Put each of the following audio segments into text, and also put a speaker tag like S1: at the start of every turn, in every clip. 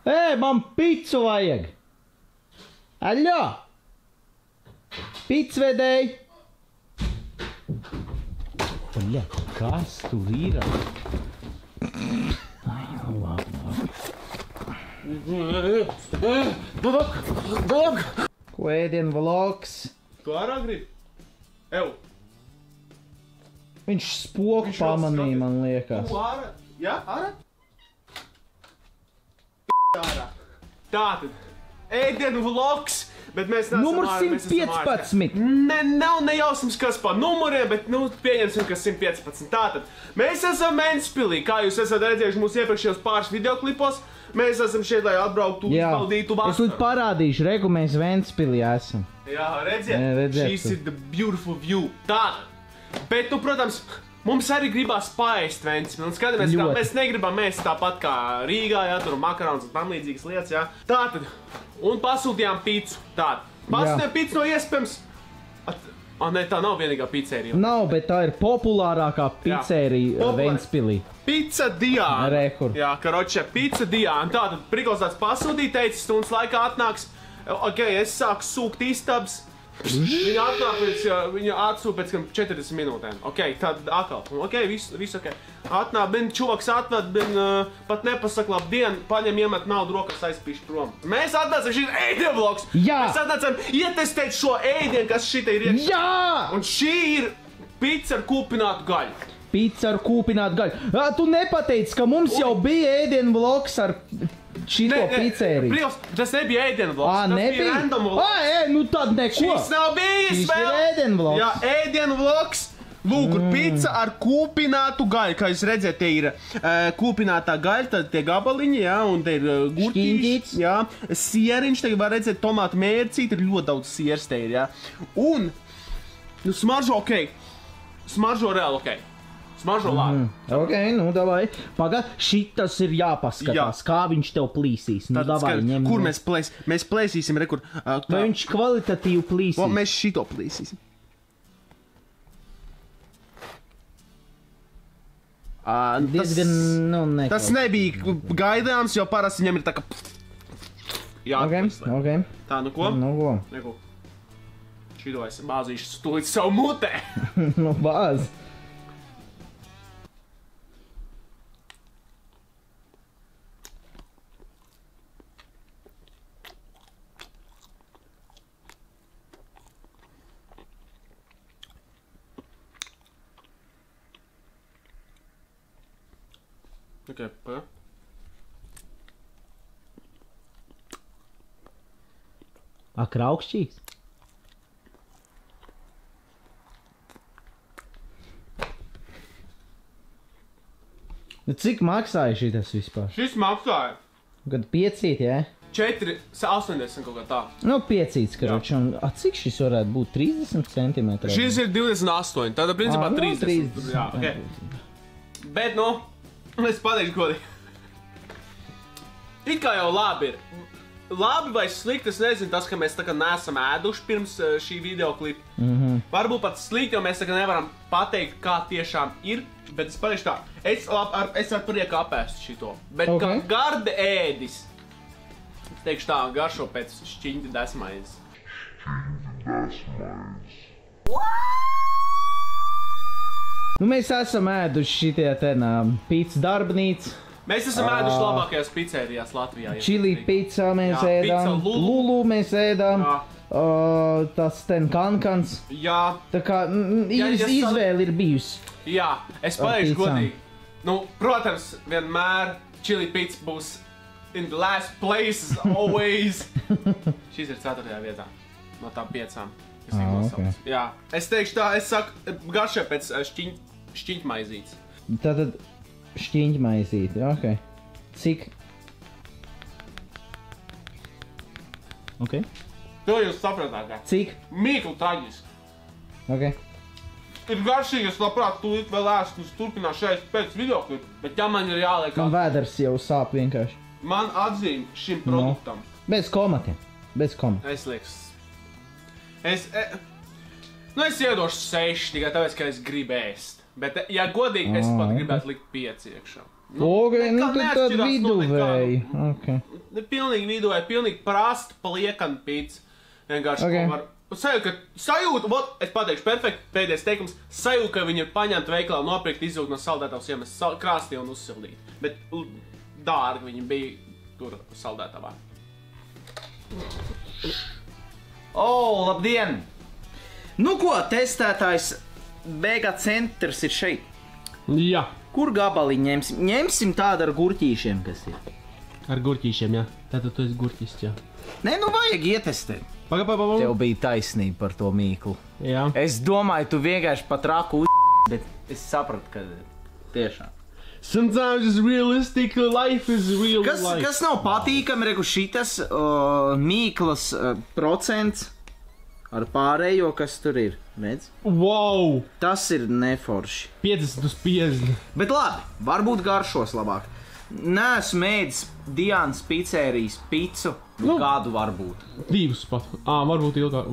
S1: Man picu vajag! Aļo! Picvedēji! Bļa, kas tu vīra? Ai, nu labi. Ko ēdien vlogs?
S2: Tu ārā gribi? Ew!
S1: Viņš spoku pamanīja, man liekas.
S2: Tu ārā? Jā, ārā? Ārā. Tātad, ēdienu vlogs, bet mēs neesam
S1: Numurs
S2: ārā, mēs esam ārā.
S1: 115.
S2: Nav nejausmas kas pa numuriem, bet pieņemsim, ka 115. Tātad, mēs esam Ventspilī, kā jūs esat redzējuši mūsu iepriekšējos pāris videoklipos. Mēs esam šeit, lai atbrauktu un paldītu vasaru.
S1: Es līdz parādīšu, regu, mēs Ventspilī esam.
S2: Jā, redziet, šīs ir the beautiful view. Tātad, bet, protams, mums arī gribās paēst Ventspili. Un skatāmies, kā mēs negribam ēst tāpat kā Rīgā, jā, tur makarons un tam līdzīgas lietas, jā. Tātad, un pasūtījām picu. Tātad, pasūtījām picu no iespējams. Ne, tā nav vienīgā pizzerija.
S1: Nav, bet tā ir populārākā pizzerija Ventspilī.
S2: Pizza Diana.
S1: Rekur.
S2: Jā, karoče, Pizza Diana. Tātad, prikals tāds pasūtīt, teica, stundas laikā atnāks. Ok, es sāku sūkt istabas. Viņa atnāk viņa atsūk pēc 40 minūtēm. Ok, tad atkal. Ok, viss ok. Atnāk, čuvaks atved, pat nepasaka labdien, paņem iemet naudu rokas aizpīš prom. Mēs atnācam šī ēdienu vlogs.
S1: Jā!
S2: Mēs atnācam ietestēt šo ēdienu, kas šita ir iekšā.
S1: Jā!
S2: Un šī ir pizza ar kūpinātu gaļu.
S1: Pizza ar kūpinātu gaļu. Tu nepateici, ka mums jau bija ēdienu vlogs ar šito pizzeriju.
S2: Brīvs, tas nebija ēdienu vlogs. Tas bija random vlogs.
S1: Nu tad neko.
S2: Šis nav bijis
S1: Šis
S2: vēl.
S1: ir ēdienu vlogs.
S2: Jā, ēdienu vlogs. Lūk, pizza ar kūpinātu gaļu. Kā jūs redzat, te ir kūpinātā gaļa, tad tie gabaliņi, jā, un te ir gurķīšs, jā. Sieriņš, te var redzēt tomātu mērcīt, ir ļoti daudz sieras te ir, jā. Un, smaržo ok. Smaržo reāli ok. Smaržo labi.
S1: Ok, nu davai. Pagad, šitas ir jāpaskatās, kā viņš tev plīsīs. Nu davai, ņem.
S2: Kur mēs plēsīsim? Mēs plēsīsim, rekur.
S1: Vai viņš kvalitatīvi plīsīs?
S2: Mēs šito plīsīsim.
S1: Diezgan, nu, nekā.
S2: Tas nebija gaidāms, jo parasti viņam ir tā kā... Jā,
S1: ok.
S2: Tā, nu ko?
S1: Nu ko?
S2: Neko. Šito es bāzīšu stulīt savu mutē.
S1: Nu bāz.
S2: Ok, pa.
S1: Kraukšķīgs? Nu, cik maksāja šitas vispār?
S2: Šis maksāja.
S1: Kad piecīt, jā?
S2: 4,80 kaut kā tā.
S1: Nu, piecīts, karoči. Un cik šis varētu būt? 30 centimetri?
S2: Šis ir 28, tātad principā 30. Jā, ok. Bet, nu, es pateikšu godīgi. It kā jau labi ir. Labi vai slikti, es nezinu, tas, ka mēs tā kā neesam ēduši pirms šī videoklipa. Varbūt pat slikti, jo mēs tā kā nevaram pateikt, kā tiešām ir. Bet es pateikšu tā, es ar prieku apēstu šito. Bet kā garda ēdis, es teikšu tā, garšo pēc šķiņķa desmaizes.
S1: Nu, mēs esam ēduši šitie pizza darbnīca.
S2: Mēs esam ēduši labākajās pizzerijās Latvijā.
S1: Čili pizza mēs ēdām, Lulu mēs ēdām, tas ten kankans.
S2: Jā.
S1: Tā kā izvēle ir bijusi.
S2: Jā, es pateikšu godīgi. Nu, protams, vienmēr Chili pizza būs in the last place, always. Šis ir 4. vietā no tām 5. Jā, es teikšu tā, es saku, garšē pēc šķiņķmaizītes.
S1: Tātad šķiņķmaizīti, ok. Cik? Ok.
S2: To jūs sapratāt, jā?
S1: Cik?
S2: Mīkli traģiski.
S1: Ok.
S2: Ir garšīgi, es labprāt tūlīt vēl ēstu, turpināšu ēst pēc videoklipa, bet ja man ir jāliek...
S1: Man vēders jau sāp vienkārši.
S2: Man atzīme šim produktam.
S1: Bez komatiem. Bez komatiem.
S2: Es liekas... Nu, es iedošu 6, tikai tāpēc, ka es gribu ēst. Bet, ja godīgi, es pat gribētu likt 5 iekšā.
S1: Nu, tad viduvēji.
S2: Pilnīgi viduvēji, pilnīgi prasta, paliekana pīts. Vienkārši ko var... Sajūta, es pateikšu perfekti, pēdējais teikums, sajūta, ka viņi ir paņemti veikalā, nopirkt, izvilkt no saldētavas, iemest krāstī un uzsildīt. Bet dārgi viņi bija tur saldētavā.
S3: Labdien! Nu ko, testētājs Vega centrs ir šeit.
S2: Jā.
S3: Kur gabaliņu ņemsim? Ņemsim tādu ar gurķīšiem, kas ir.
S2: Ar gurķīšiem, jā. Tātad tu esi gurķists, jā.
S3: Nē, nu vajag ietestēt. Tev bija taisnība par to mīklu.
S2: Jā.
S3: Es domāju, tu vienkārši pat raku bet es sapratu, ka tiešām.
S2: Sometimes it's realistic, life is real life.
S3: Kas nav patīkami, reku šitas mīklas procents ar pārējo, kas tur ir, redz?
S2: Wow!
S3: Tas ir neforši.
S2: 50/50.
S3: Bet labi, varbūt garšos labāk. Neesmu ēdis Diānas pizzerijas picu, kādu varbūt.
S2: 2 pat. Varbūt ilgāk.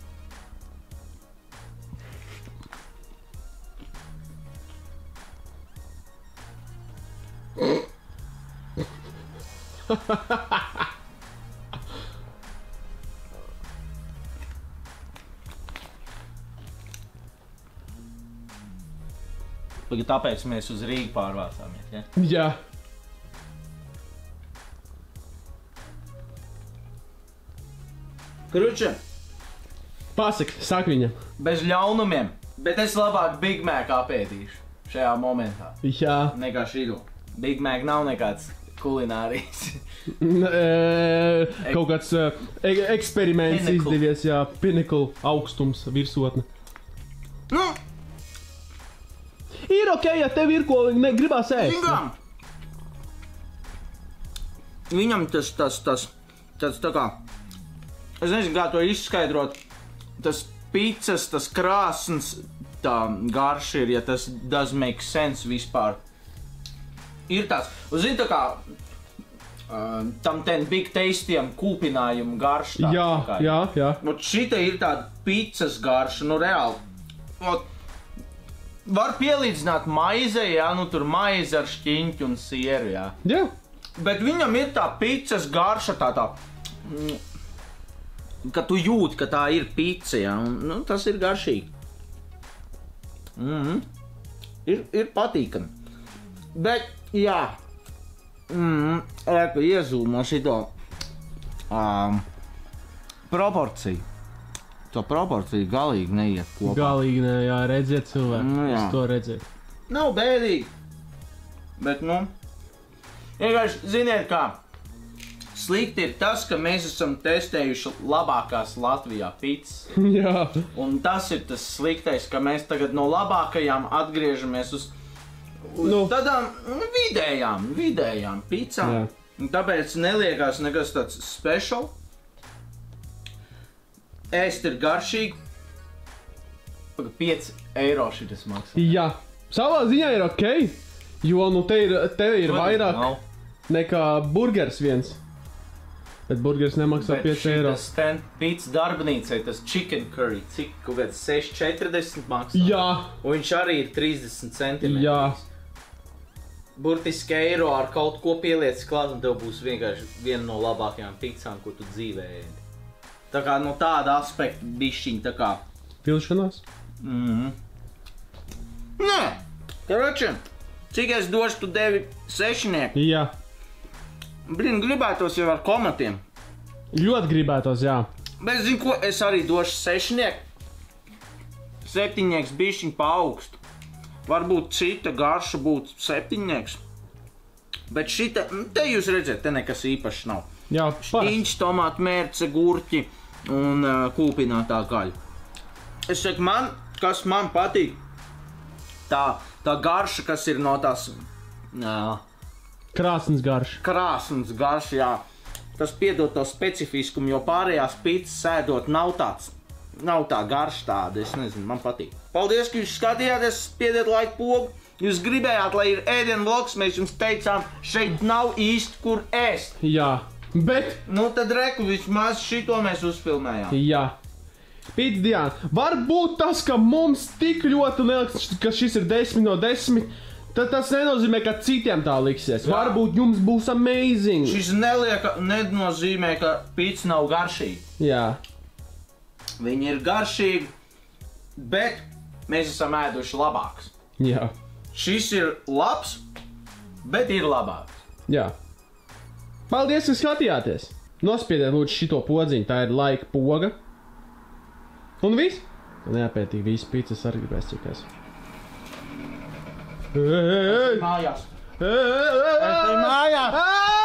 S3: Tāpēc mēs uz Rīgu pārvācāmies, ja?
S2: Jā.
S3: Kruča,
S2: Pasaki, saka viņam.
S3: bez ļaunumiem, bet es labāk Big Mac apēdīšu šajā momentā.
S2: Jā.
S3: Nekā šīdu. Big Mac nav nekāds kulinārijas.
S2: Kaut kāds eksperiments
S3: Pinnacle.
S2: izdevies, jā. Pinnacle augstums, virsotne.
S3: Nu,
S2: Ir ok, ja tev ir ko gribās ēst.
S3: Zingām! Viņam tas tā kā, es nezinu, kā to izskaidrot, tas pizzas, tas krāsns, tā garš ir, ja tas does make sense vispār. Ir tāds, zini, tā kā, tam ten big tastiem kūpinājumu garš. Tā,
S2: Jā,
S3: tā kā,
S2: jā.
S3: Ot šita ir tāda pizzas garša, nu reāli. Ot, var pielīdzināt maizei, jā, nu tur maize ar šķiņķu un sieru, jā.
S2: Jā.
S3: Bet viņam ir tā pizzas garša, tā, ka tu jūti, ka tā ir pizza, jā, un nu, tas ir garšīgi. Ir patīkami. Bet, jā, reku iezūmo šito proporciju. To proporciju galīgi neiet kopā.
S2: Galīgi ne, jā, redziet cilvēku.
S3: Nu, jā.
S2: Es to redzēju.
S3: Nav bēdīgi. Bet, nu, vienkārši, ziniet kā, slikti ir tas, ka mēs esam testējuši labākās Latvijā pizzas.
S2: Jā.
S3: Un tas ir tas sliktais, ka mēs tagad no labākajām atgriežamies uz tādām vidējām pizzām.
S2: Jā.
S3: Un tāpēc neliekās nekas tāds special. Ēst ir garšīgi. 5 eiro šitas maksā.
S2: Jā. Savā ziņā ir ok, jo nu tev ir vairāk nekā burgers viens. Bet burgers nemaksā 5 eiro.
S3: Bet šitas pizza darbnīcai, tas chicken curry, cik kaut kāds 6,40 maksā.
S2: Jā.
S3: Un viņš arī ir 30 centimetri.
S2: Jā.
S3: Burtiski eiro ar kaut ko pieliec klāt, un tev būs vienkārši viena no labākajām pizzām, ko tu dzīvē ēdi. Tā kā no tāda aspekta bišķiņ, tā kā...
S2: Pilšanās?
S3: Nē, karoči, cik es došu, tu devi 6.
S2: Jā.
S3: Blin, gribētos jau ar komatiem.
S2: Ļoti gribētos, jā.
S3: Bet zinu ko, es arī došu 6. 7 bišķiņ pa augstu. Varbūt cita garša būtu 7. Bet šita, te jūs redzat, te nekas īpašs nav.
S2: Jā,
S3: Šķiņš, tomātu mērce, gurķi un kūpinātā gaļa. Es saku, kas man patīk, tā garša, kas ir no tās
S2: krāsns garš.
S3: krāsns garša, jā. Tas piedod to specifiskumu, jo pārējās pizzas sēdot nav tā garša tāda, es nezinu, man patīk. Paldies, ka jūs skatījāties, spiediet laiku pogu. Jūs gribējāt, lai ir ēdienu vlogs, mēs jums teicām, šeit nav īsti kur ēst.
S2: Jā. Bet,
S3: Nu tad reku, vismaz šito mēs uzfilmējām.
S2: jā. Pīts Diāna, varbūt tas, ka mums tik ļoti liekas, ka šis ir 10 no 10, Tad tas nenozīmē, ka citiem tā liksies. Varbūt jums būs amazing.
S3: Šis nenozīmē, ka pizza nav garšīga.
S2: Jā.
S3: Viņi ir garšīgi, bet mēs esam ēduši labāks.
S2: Jā.
S3: Šis ir labs, bet ir labāks.
S2: Jā. Paldies, ka skatījāties. Nospiediet lūdzu šito podziņu, tā ir laika poga. Un viss? Neapētīgi visi pizzas arī gribēs cikās.
S3: Mājās. Es te mājās.